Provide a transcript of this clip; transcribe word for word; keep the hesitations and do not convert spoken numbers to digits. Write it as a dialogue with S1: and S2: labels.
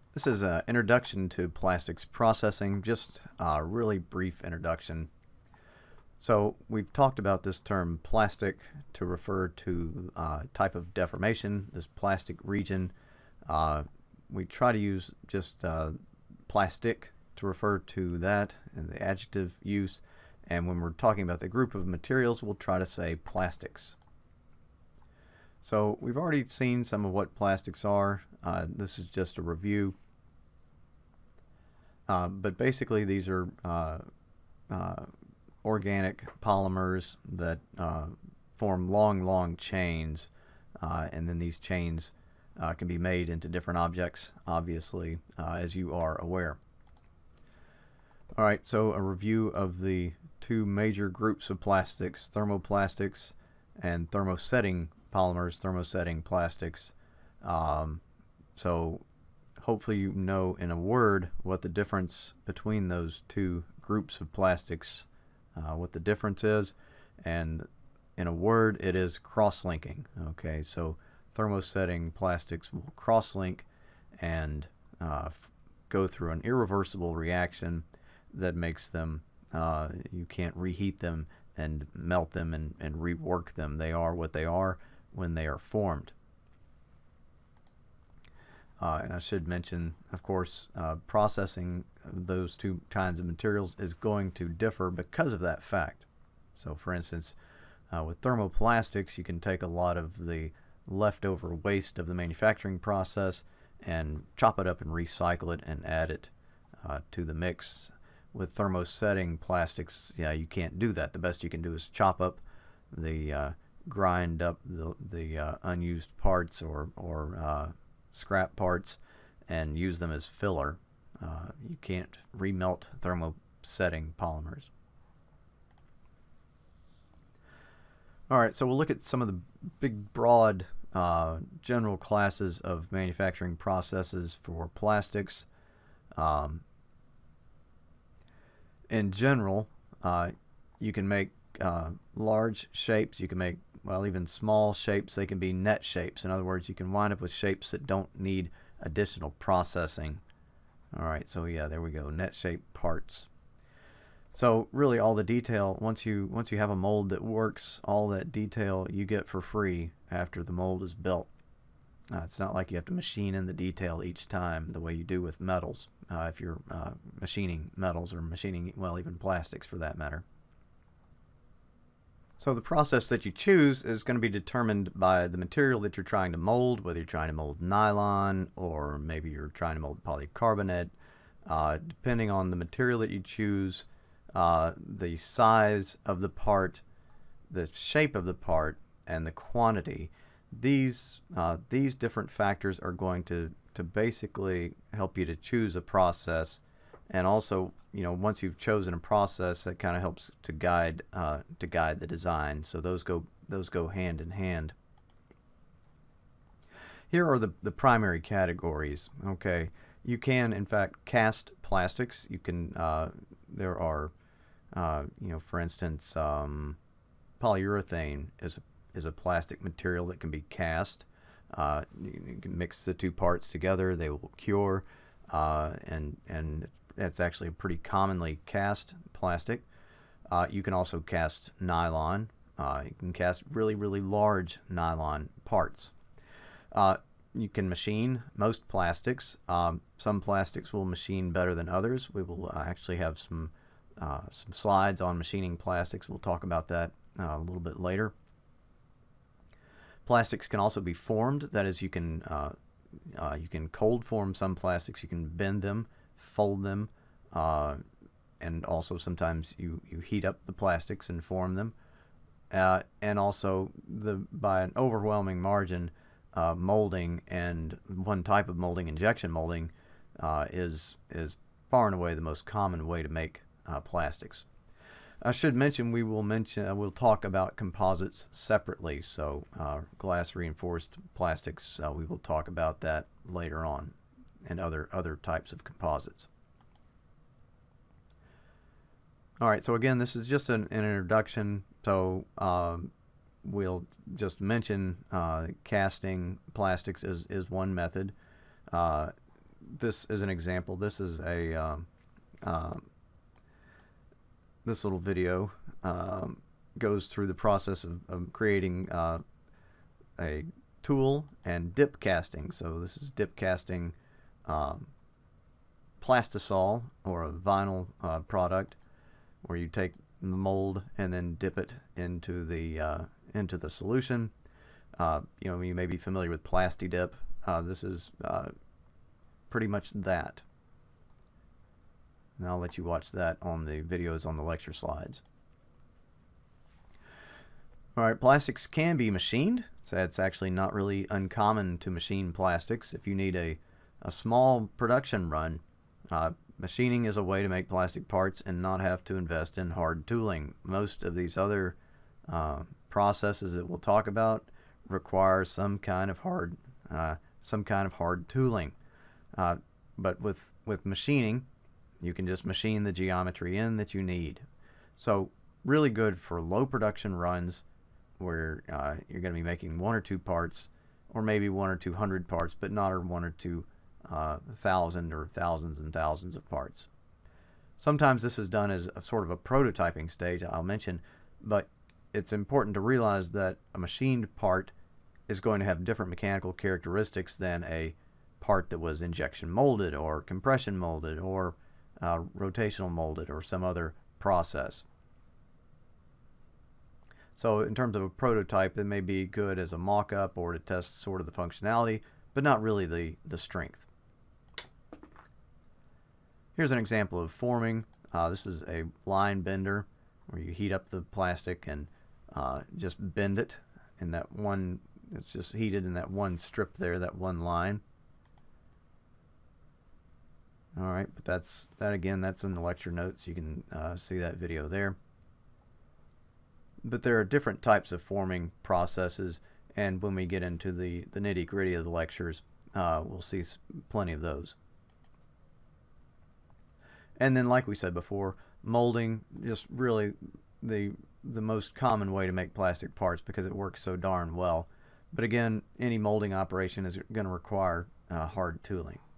S1: This is an introduction to plastics processing, just a really brief introduction. So we've talked about this term plastic to refer to uh, type of deformation, this plastic region. Uh, we try to use just uh, plastic to refer to that in the adjective use, and when we're talking about the group of materials, we'll try to say plastics. So we've already seen some of what plastics are. Uh, this is just a review. Uh, but basically these are uh, uh, organic polymers that uh, form long, long chains, uh, and then these chains uh, can be made into different objects, obviously, uh, as you are aware. Alright, so a review of the two major groups of plastics, thermoplastics and thermosetting polymers, thermosetting plastics. Um, so hopefully you know in a word what the difference between those two groups of plastics, uh, what the difference is, and in a word it is cross-linking. Okay, so thermosetting plastics will cross-link and uh, go through an irreversible reaction that makes them, uh, you can't reheat them and melt them and, and rework them. They are what they are when they are formed. Uh, and I should mention, of course, uh, processing those two kinds of materials is going to differ because of that fact. So for instance, uh, with thermoplastics, you can take a lot of the leftover waste of the manufacturing process and chop it up and recycle it and add it uh, to the mix. With thermosetting plastics, yeah, you can't do that. The best you can do is chop up the, uh, grind up the, the uh, unused parts or, or uh, scrap parts and use them as filler. Uh, you can't remelt thermosetting polymers. Alright, so we'll look at some of the big broad uh, general classes of manufacturing processes for plastics. Um, in general, uh, you can make uh, large shapes, you can make well, even small shapes. They can be net shapes. In other words, you can wind up with shapes that don't need additional processing. Alright, so yeah, there we go, net shaped parts. So really all the detail, once you once you have a mold that works, all that detail you get for free after the mold is built. Uh, it's not like you have to machine in the detail each time the way you do with metals, uh, if you're uh, machining metals or machining, well, even plastics for that matter. So the process that you choose is going to be determined by the material that you're trying to mold, whether you're trying to mold nylon or maybe you're trying to mold polycarbonate. Uh, depending on the material that you choose, uh, the size of the part, the shape of the part, and the quantity, these uh, these different factors are going to, to basically help you to choose a process. And also, you know, once you've chosen a process, that kind of helps to guide uh, to guide the design. So those go those go hand in hand. Here are the the primary categories. Okay, you can in fact cast plastics. You can uh, there are uh, you know, for instance, um, polyurethane is a, is a plastic material that can be cast. Uh, you, you can mix the two parts together; they will cure, uh, and and that's actually a pretty commonly cast plastic. Uh, you can also cast nylon. Uh, you can cast really, really large nylon parts. Uh, you can machine most plastics. Um, some plastics will machine better than others. We will uh, actually have some uh, some slides on machining plastics. We'll talk about that uh, a little bit later. Plastics can also be formed. That is, you can uh, uh, you can cold form some plastics. You can bend them, fold them, uh, and also sometimes you, you heat up the plastics and form them. Uh, and also, the by an overwhelming margin, uh, molding, and one type of molding, injection molding, uh, is is far and away the most common way to make uh, plastics. I should mention we will mention uh, we'll talk about composites separately. So uh, glass reinforced plastics, uh, we will talk about that later on, and other other types of composites. All right, so again, this is just an, an introduction. So um, we'll just mention uh, casting plastics is, is one method. Uh, this is an example. This is a um, uh, this little video um, goes through the process of, of creating uh, a tool and dip casting. So this is dip casting um, plastisol, or a vinyl uh, product, where you take the mold and then dip it into the uh, into the solution. Uh, you know, you may be familiar with Plasti-Dip. Uh, this is uh, pretty much that. And I'll let you watch that on the videos on the lecture slides. Alright, plastics can be machined, so it's actually not really uncommon to machine plastics. If you need a, a small production run, uh, machining is a way to make plastic parts and not have to invest in hard tooling. Most of these other uh, processes that we'll talk about require some kind of hard uh, some kind of hard tooling. Uh, but with, with machining, you can just machine the geometry in that you need. So really good for low production runs where uh, you're going to be making one or two parts, or maybe one or two hundred parts, but not or one or two uh, thousand or thousands and thousands of parts. Sometimes this is done as a sort of a prototyping stage, I'll mention, but it's important to realize that a machined part is going to have different mechanical characteristics than a part that was injection molded or compression molded or uh, rotational molded or some other process. So in terms of a prototype, it may be good as a mock-up or to test sort of the functionality, but not really the, the strength. Here's an example of forming. Uh, this is a line bender where you heat up the plastic and uh, just bend it in that one. It's just heated in that one strip there, that one line. Alright, but that's that again, that's in the lecture notes. You can uh, see that video there. But there are different types of forming processes, and when we get into the, the nitty-gritty of the lectures, uh, we'll see plenty of those. And then, like we said before, molding, just really the the most common way to make plastic parts because it works so darn well. But again, any molding operation is going to require uh, hard tooling.